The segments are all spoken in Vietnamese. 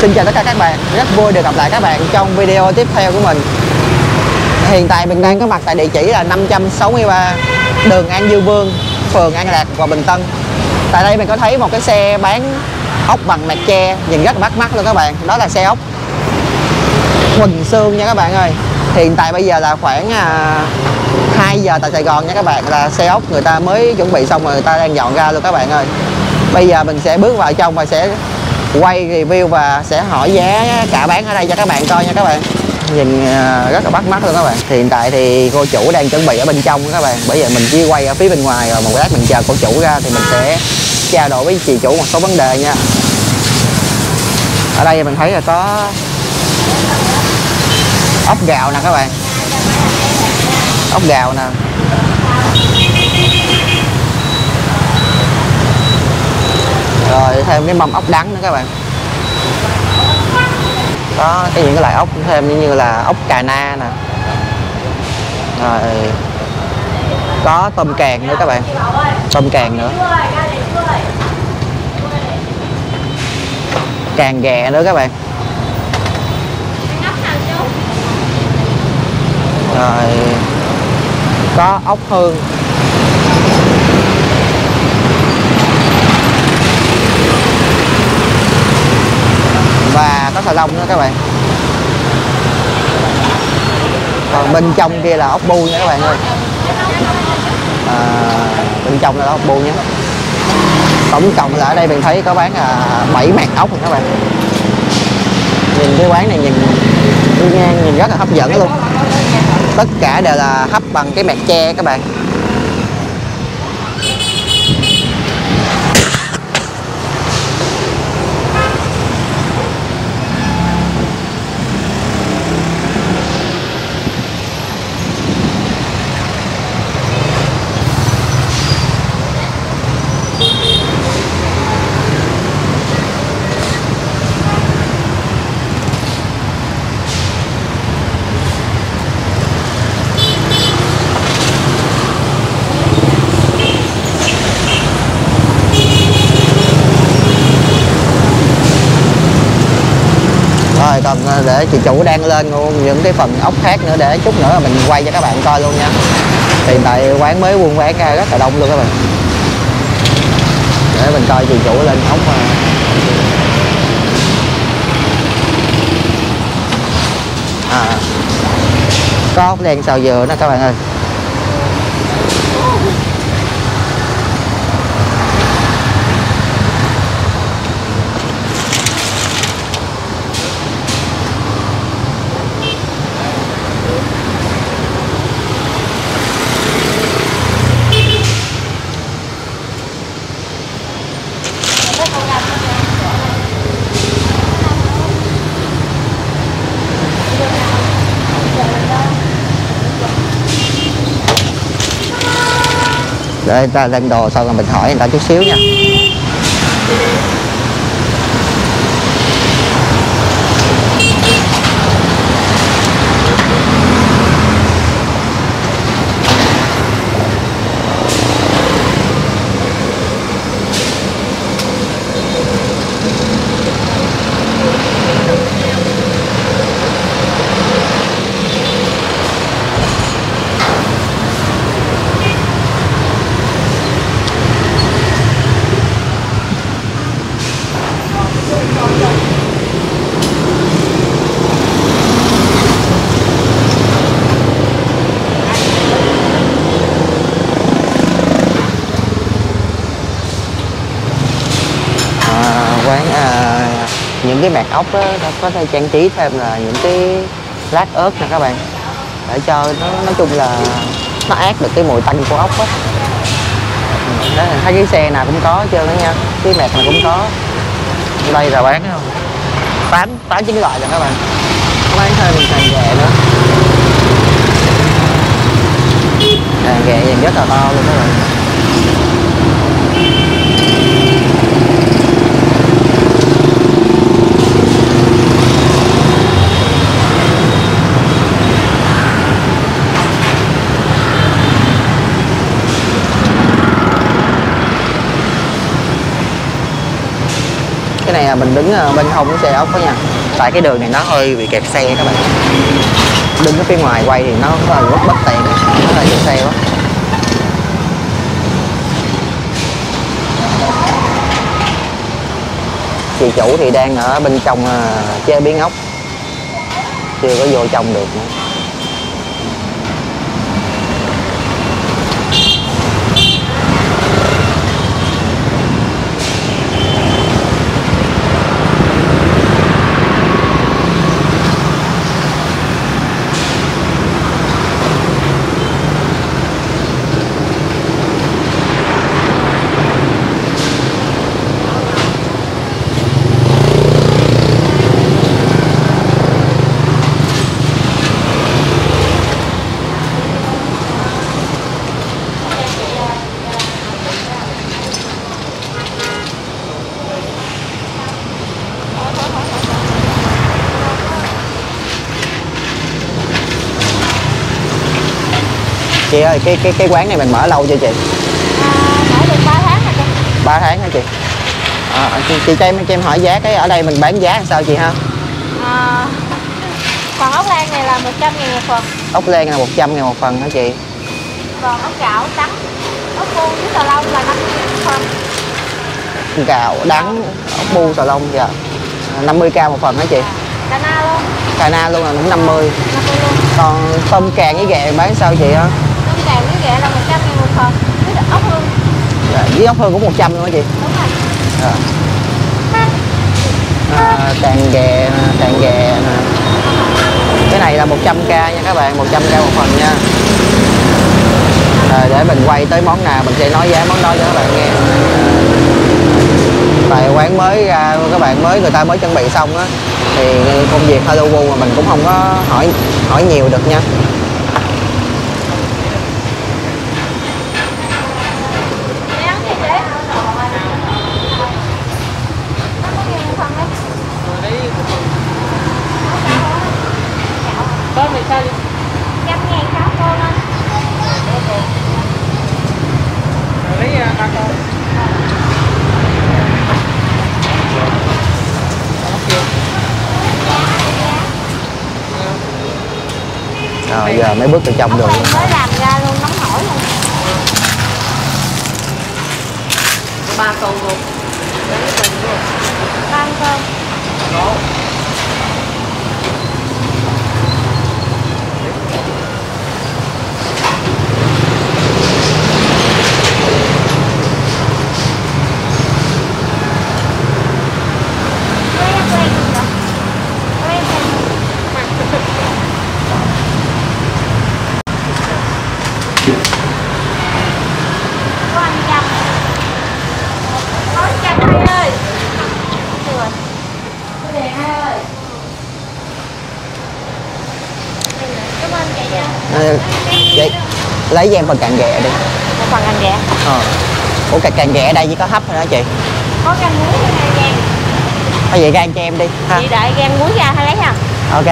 Xin chào tất cả các bạn, rất vui được gặp lại các bạn trong video tiếp theo của mình. Hiện tại mình đang có mặt tại địa chỉ là 563 đường An Dương Vương, phường An Lạc, quận Bình Tân. Tại đây mình có thấy một cái xe bán ốc bằng mạt tre nhìn rất là bắt mắt luôn các bạn. Đó là xe ốc Huỳnh Sương nha các bạn ơi. Hiện tại bây giờ là khoảng 2 giờ tại Sài Gòn nha các bạn. Là xe ốc người ta mới chuẩn bị xong rồi, người ta đang dọn ra luôn các bạn ơi. Bây giờ mình sẽ bước vào trong và sẽ quay review và sẽ hỏi giá cả bán ở đây cho các bạn coi nha các bạn. Nhìn rất là bắt mắt luôn các bạn. Thì hiện tại thì cô chủ đang chuẩn bị ở bên trong các bạn. Bởi vậy mình chỉ quay ở phía bên ngoài, rồi một lát mình chờ cô chủ ra thì mình sẽ trao đổi với chị chủ một số vấn đề nha. Ở đây mình thấy là có ốc gạo nè các bạn. Ốc gạo nè. Rồi thêm cái mâm ốc đắng nữa các bạn. Có những cái loại ốc thêm như là ốc cà na nè. Rồi có tôm càng nữa các bạn. Tôm càng nữa. Càng ghẹ nữa các bạn. Rồi có ốc hương. Và có xà lông nữa các bạn. Còn bên trong kia là ốc bu nha các bạn ơi. Bên trong là ốc bu nhé. Tổng cộng là ở đây mình thấy có bán 7 mạt ốc rồi các bạn. Nhìn cái quán này nhìn rất là hấp dẫn luôn. Tất cả đều là hấp bằng cái mạt tre các bạn. Rồi còn để chị chủ đang lên luôn những cái phần ốc khác nữa, để chút nữa mình quay cho các bạn coi luôn nha. Hiện tại quán mới buôn bán ra rất là đông luôn các bạn. Để mình coi chị chủ lên ốc có ốc đen xào dừa nè các bạn ơi. Để người ta lên đồ xong rồi mình hỏi người ta chút xíu nha. Những cái mạt ốc đó có thể trang trí thêm là những cái lát ớt nè các bạn, để cho nó nói chung là nó át được cái mùi tanh của ốc á. Đó, thấy cái xe nào cũng có hết trơn đó nha, cái mạt này cũng có. Đây là bán không 8-9 loại rồi các bạn. Có bán thêm càng ghẹ nữa. Càng ghẹ nhìn rất là to luôn các bạn. mình đứng bên hông của xe ốc đó nha. Tại cái đường này nó hơi bị kẹt xe các bạn. Đứng ở phía ngoài quay thì nó rất bất tiện, nó hơi kẹt xe quá. Chị chủ thì đang ở bên trong chế biến ốc, chưa có vô trong được nữa. Chị ơi, cái quán này mình mở lâu chưa chị? Mở được 3 tháng rồi. 3 tháng hả chị? Chị cho em hỏi giá cái ở đây mình bán giá làm sao chị ha? Còn ốc len này là 100.000 một phần. Ốc len là 100.000 một phần hả chị? Còn ốc gạo trắng, ốc bu với xà lông là 50.000 một phần. Gạo đắng, ốc bu xà lông dạ. 50k một phần hả chị? Cà na luôn. Cà na luôn là cũng 50. 50 luôn. Còn tôm càng với ghẹ bán sao chị hả? Tôm càng với ghẹ là 100.000 một phần. Với ốc hương. Dạ, với ốc hương cũng 100 luôn hả chị? Đúng rồi. Dạ. Càng ghẹ nè. Cái này là 100k nha các bạn, 100k một phần nha. Để mình quay tới món nào mình sẽ nói giá món đó cho các bạn nghe. Tại quán mới ra các bạn, người ta mới chuẩn bị xong á, thì công việc hơi lu bu mà mình cũng không có hỏi nhiều được nha. Tôm này sao vậy? 100.000 sáu cô lên. Lấy 3 con. Rồi giờ mới bước vào trong được. Mới làm ra luôn, nóng hổi luôn. 3 con luôn. Lấy con luôn. 3 con. Đó. Chị lấy cho em phần cạn ghẹ đi. Một phần canh ghẹ. Ủa cạn ghẹ ở đây chỉ có hấp thôi đó chị? Có gan muối với hai gan. Thôi vậy gan cho em đi ha. Chị đợi gan muối ra hay lấy không? Ok.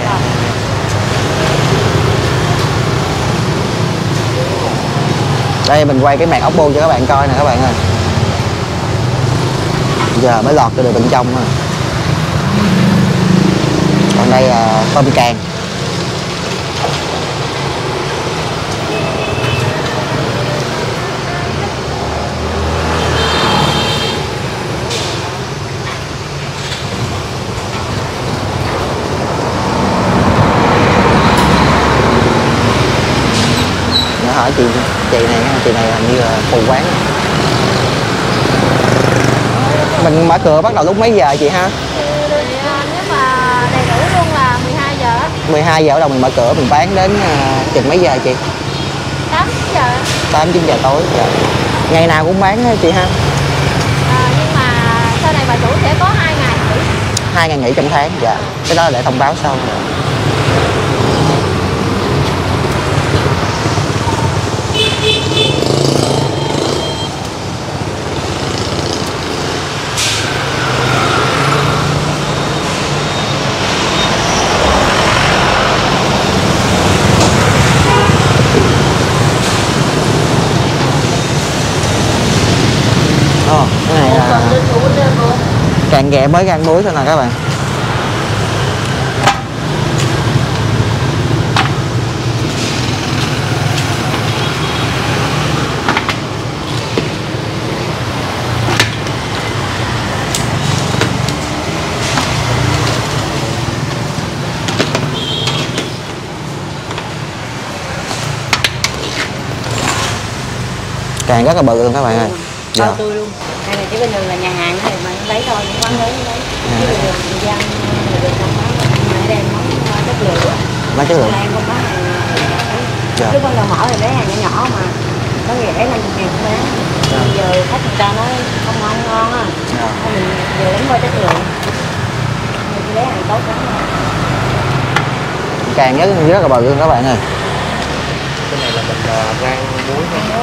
Đây mình quay cái màn ốc bu cho các bạn coi nè các bạn ơi. Giờ mới lọt cho được bên trong ha. Còn đây là tôm càng. Hỏi chị này hình như là phụ quán. Mình mở cửa bắt đầu lúc mấy giờ chị ha? Nếu mà đầy đủ luôn là 12 giờ. 12 giờ bắt đầu mình mở cửa, mình bán đến chừng mấy giờ chị? 8 giờ. 8-9 giờ tối. Dạ. Ngày nào cũng bán chị ha? Nhưng mà sau này bà chủ sẽ có 2 ngày nghỉ. 2 ngày nghỉ trong tháng. Dạ. Cái đó là để thông báo sau. Cái này là càng Càng ghẹ mới gan muối thôi nè các bạn. Càng rất là bự luôn các bạn ơi. Bao tươi luôn. Đây là chỉ bên đường là nhà hàng thôi mà lấy thôi, những quán lớn đấy. Chứ đường dân đường không bán mà đem món chất lượng. Mấy chất lượng. Em không bán hàng. Dạ. Chứ con đầu mỡ thì lấy hàng nhỏ nhỏ mà nó rẻ 50 ngàn cũng bán. Giờ khách người ta nói không ngon á. Thôi mình giờ đánh qua chất lượng. Mình chỉ lấy hàng tốt lắm thôi. Càng rất là bự luôn các bạn ơi. Cái này là mình rang muối thôi.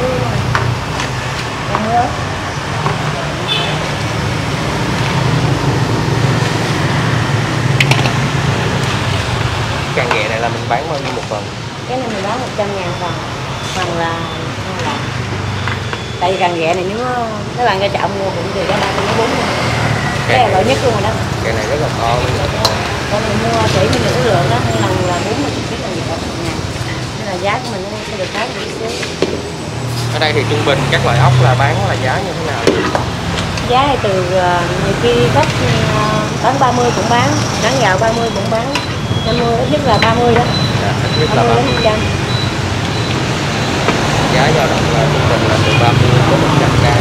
Càng ghẹ này là mình bán bao nhiêu một phần? Cái này mình bán 100 ngàn phần là tại vì càng ghẹ này nếu các bạn ra chợ mua cũng từ cái 340. Cái này loại nhất luôn rồi đó. Cái này rất là to luôn đó. Con mình mua chỉ mình được cái lượng đó lần là 40 kg là gì đó ngàn. Nên là giá của mình nó sẽ được khá một xíu. Ở đây thì trung bình các loại ốc là bán là giá như thế nào? Giá thì từ nhiều khi khách bán 30 cũng bán, bán gạo 30 cũng bán, 50 ít nhất là 30 đó. Dạ, ít nhất là 30 đến 100. Giá dao động là trung bình là từ 30 đến 100 cây.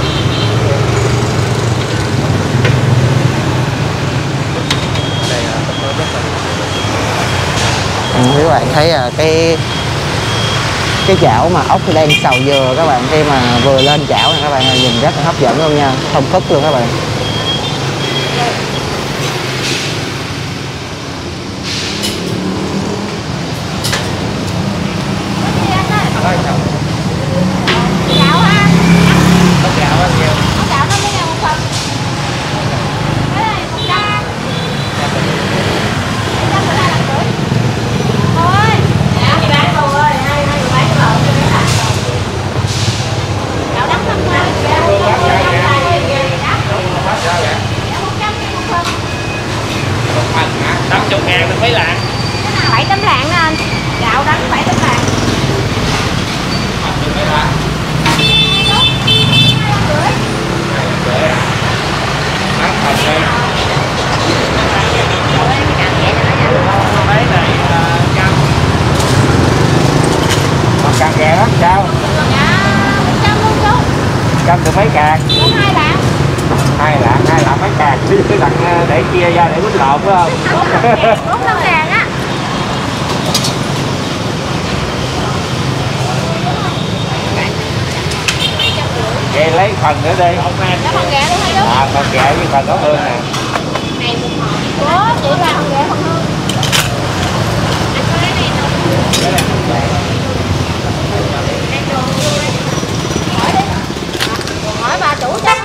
Ở đây nó rất là Các bạn thấy cái chảo mà ốc đang xào dừa các bạn, khi mà vừa lên chảo này các bạn ơi, nhìn rất là hấp dẫn luôn nha, thơm phức luôn các bạn. Gạo ha. Bánh gạo á nhiều. Gạo 50 ngàn một phần. Cái này 100. 100 bữa nay là rưỡi. Thôi. Gạo thì bán luôn ơi, hai người bán cái lộn cho mấy bạn. Gạo đắt 50. Một phần hả? 50 ngàn được mấy lạng? 7 tấm lạng đó anh. Gạo đắt 7 tấm lạng. Được mấy lạng? Bán phần đây. Mấy này trăm. Còn càng ghẹ lắm sao? Trăm luôn chú. Trăm được mấy càng? Có 2 lạng. Hai lạng mấy càng? Cái lạng để chia ra để quýnh lộn phải không? 45 ngàn á. Vậy lấy phần nữa đi. Dạ phần ghẹ luôn hay chú? Phần ghẹ với phần đó hương nè. Ủa, chị là phần ghẹ phần hương. Anh có cái này không? Hỏi đi. Hỏi bà chủ chứ.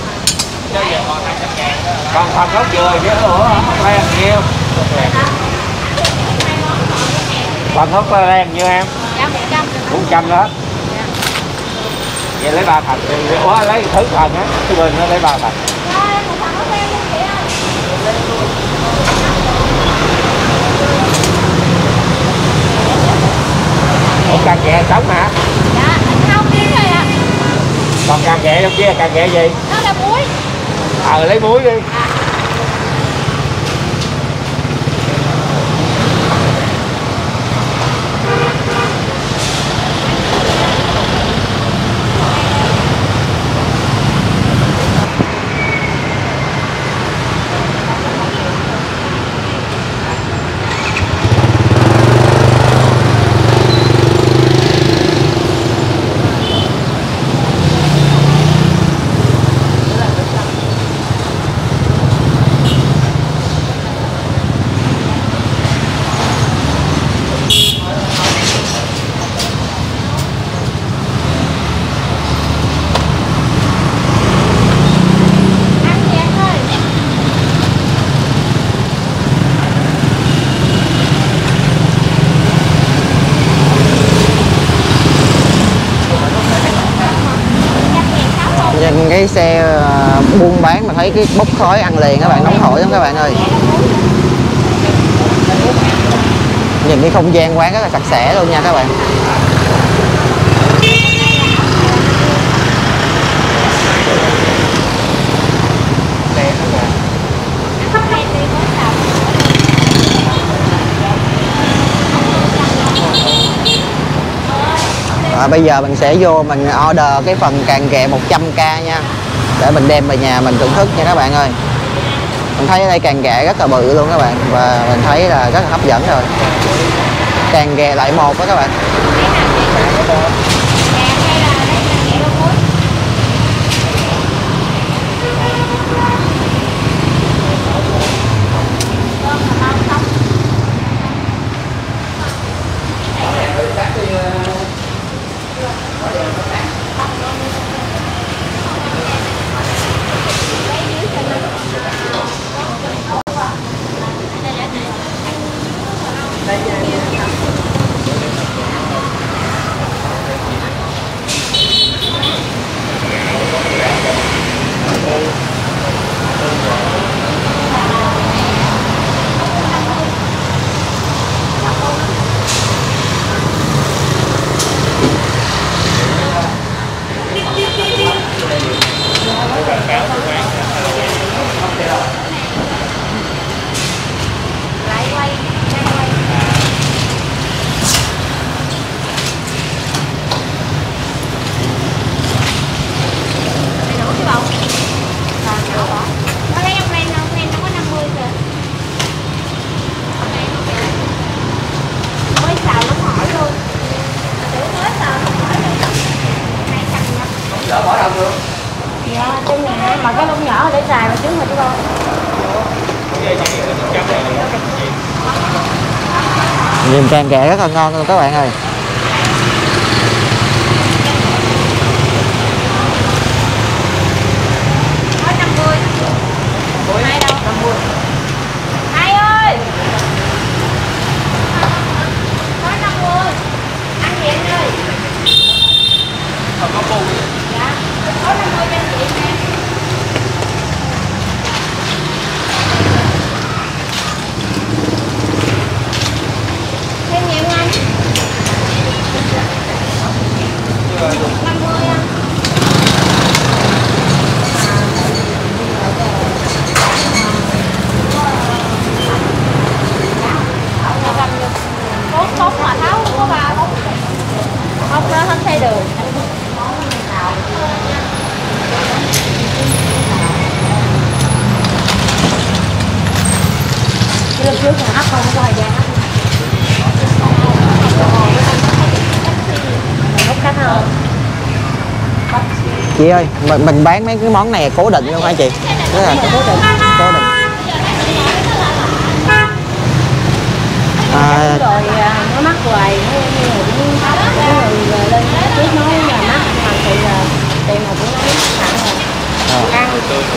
Còn phần gốc dừa chứ nữa không len nhiêu. Phần gốc len nhiêu em? Dạ 100. 400 đó. Vậy lấy 3 phần đi. Ủa lấy thứ phần á, cái bên nó lấy 3 phần. Rồi, một phần nó len luôn chị ơi. Ủa càng ghẹ sống hả? Dạ, không biết rồi ạ. Còn càng ghẹ trong kia càng ghẹ gì? Đó là muối. Lấy muối đi. Ăn nhẹ thôi. Trên cái xe buôn bán mà thấy cái bốc khói ăn liền các bạn, nóng hổi lắm các bạn ơi. Nhìn cái không gian quán rất là sạch sẽ luôn nha các bạn. Bây giờ mình sẽ vô mình order cái phần càng ghẹ 100k nha, để mình đem về nhà mình thưởng thức nha các bạn ơi. Mình thấy ở đây càng ghẹ rất là bự luôn các bạn, và mình thấy là rất là hấp dẫn rồi. Càng ghẹ loại 1 đó các bạn. Mà cái lông nhỏ để xài mà trứng mà chú không? Nhìn càng ghẹ rất là ngon luôn các bạn ơi. Có 50. Hai đâu? 50. Hai ơi. Có 50. Ăn gì anh ơi? Không có bu. Dạ. Có 50 cho chị nè. Thêm nhiều anh. 50 anh. Cốt mà tháo không có ba không nó hết thay đường. Cái lúc trước là hấp không có thời gian hấp. Hút cách hơn. Chị ơi, mình bán mấy cái món này cố định luôn hả chị? Đó là cố định. Cố định. Rồi nó mắc hoài, nó như là cũng có người lên trước nói là mắc, mà thì là tiền mà cũng nói nặng rồi. Ăn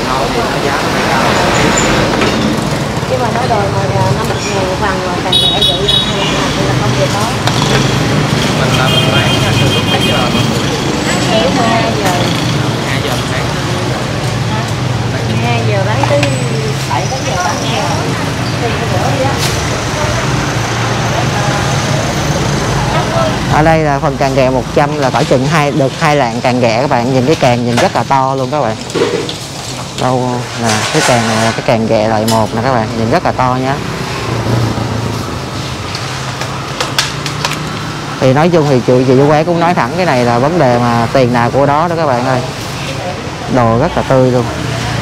nhưng mà nó đòi mà nó 1.000 một phần mà càng rẻ vậy là không được đó. Mình là mình bán từ lúc mấy giờ? Lúc 12 giờ. 2 giờ bán. 12 giờ bán tới 7 giờ bán nghe. Ở đây là phần càng ghẹ 100 là cỡ chừng được 2 lạng càng ghẹ các bạn. Nhìn cái càng nhìn rất là to luôn các bạn. Đâu nè, cái càng này là cái càng ghẹ loại 1 nè các bạn, nhìn rất là to nhá. Thì nói chung thì chị chủ quán cũng nói thẳng cái này là vấn đề mà tiền nào của đó đó các bạn ơi. Đồ rất là tươi luôn.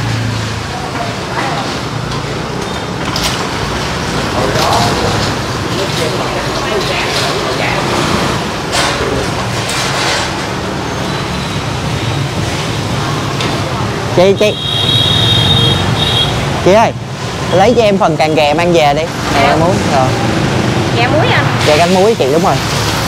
Chị ơi, lấy cho em phần càng ghẹ mang về đi. Em muốn rồi. Dạ muối anh. Dạ canh muối chị, đúng rồi.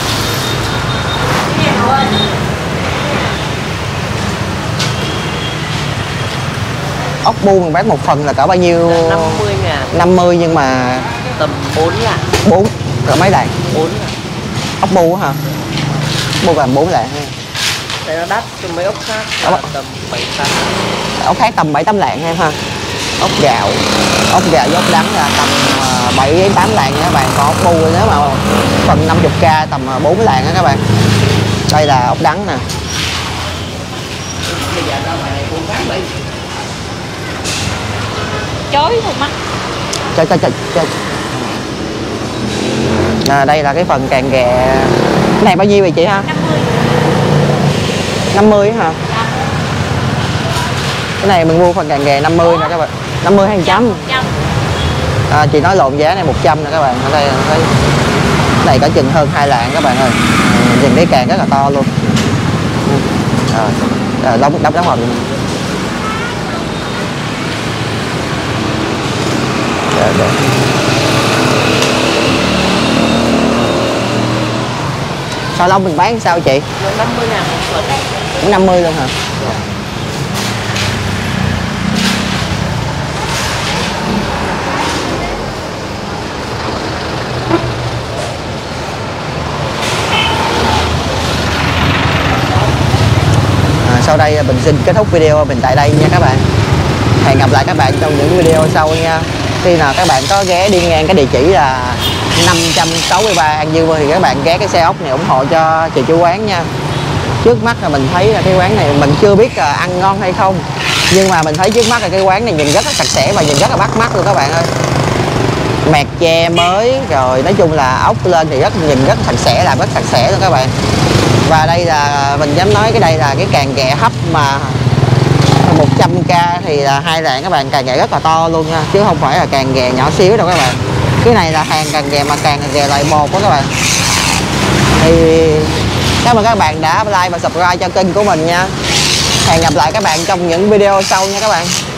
Ốc bu mình bán một phần là cỡ bao nhiêu? 50.000. 50 nhưng mà Tầm 4 lạng. 4 cỡ mấy lạng? 4 lạng. Ốc bu hả? Bu làm 4 lạng ha. thì nó đắt, trong mấy ốc khác là tầm 7-8. Ốc khác tầm 7-8 lạng em ha. Ốc gạo với ốc đắng là tầm 7-8 lạng nha các bạn. Còn ốc bu nếu mà phần 50k tầm 4 lạng đó các bạn. Đây là ốc đắng nè. Bây giờ ra ngoài này buôn bán đi. Chối một mắt. Chơi. Đây là cái phần càng ghẹ. Cái này bao nhiêu vậy chị ha? 50 hả? Cái này mình mua phần càng ghẹ 50 nè các bạn. 50 hay 100? Chị nói lộn giá này 100 nè các bạn. Ở đây thấy cái này có chừng hơn 2 lạng các bạn ơi. Nhìn cái càng rất là to luôn. Đóng hộp. Được. Sao lông mình bán sao chị? 50.000 một bịch. Cũng 50 luôn hả? Sau đây mình xin kết thúc video mình tại đây nha các bạn. Hẹn gặp lại các bạn trong những video sau nha. Khi nào các bạn có ghé đi ngang cái địa chỉ là 563 An Dương thì các bạn ghé cái xe ốc này ủng hộ cho chị chủ quán nha. Trước mắt là mình thấy là cái quán này mình chưa biết là ăn ngon hay không, nhưng mà mình thấy trước mắt là cái quán này nhìn rất là sạch sẽ và nhìn rất là bắt mắt luôn các bạn ơi. Mẹt che mới rồi, nói chung là ốc lên thì nhìn rất sạch sẽ, làm rất sạch sẽ luôn các bạn. Và đây là mình dám nói cái đây là cái càng ghẹ hấp mà 100k thì là 2 lạng các bạn. Càng ghẹ rất là to luôn nha, chứ không phải là càng ghẹ nhỏ xíu đâu các bạn. Cái này là hàng càng ghẹ mà càng ghẹ loại 1 đó các bạn. Thì cảm ơn các bạn đã like và subscribe cho kênh của mình nha. Hẹn gặp lại các bạn trong những video sau nha các bạn.